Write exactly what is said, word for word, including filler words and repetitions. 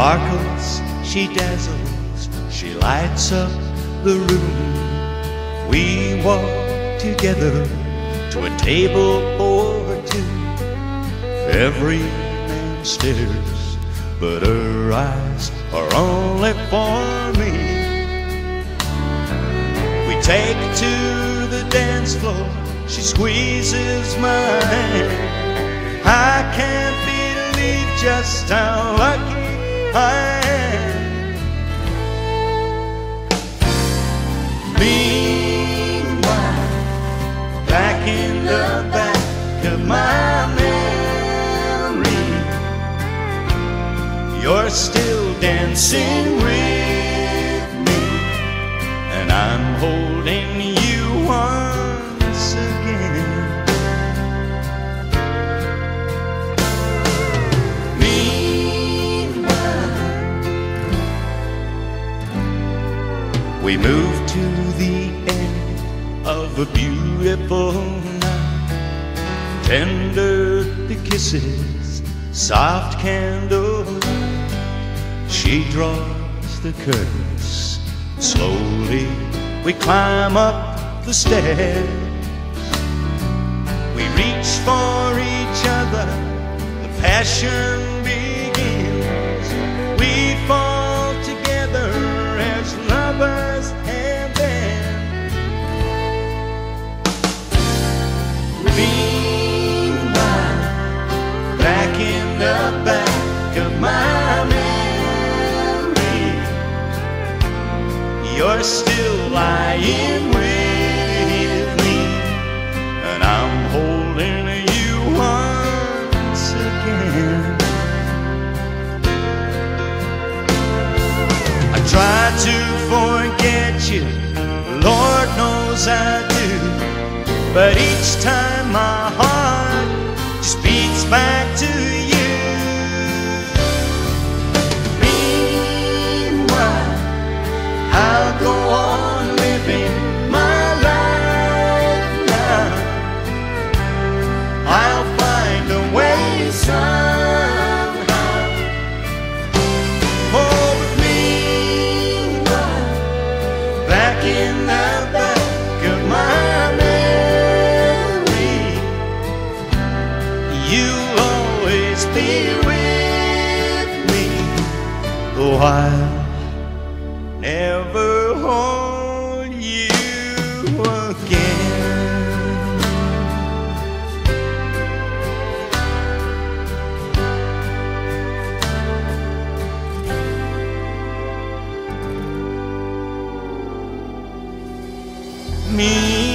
sparkles, she dazzles, she lights up the room. We walk together to a table for two. Every man stares, but her eyes are only for me. We take to the dance floor, she squeezes my hand. I can't believe just how lucky I am. Meanwhile, back in the back of my memory, you're still dancing with me, and I'm holding you once again. We moved to the end of a beautiful night, tender the kisses, soft candlelight. She draws the curtains, slowly we climb up the stairs. We reach for each other, the passion begins. We fall together as lovers, and then meanwhile, back in the back of my memory, you're still lying with me, and I'm holding you once again. I try to forget you, Lord knows I do, but each time my heart just beats back to you. Meanwhile, I'll go on living my life now. I'll find a way somehow. Oh, but meanwhile, back in the back of my memory, you'll always be with me, though I'll never hold you again. Me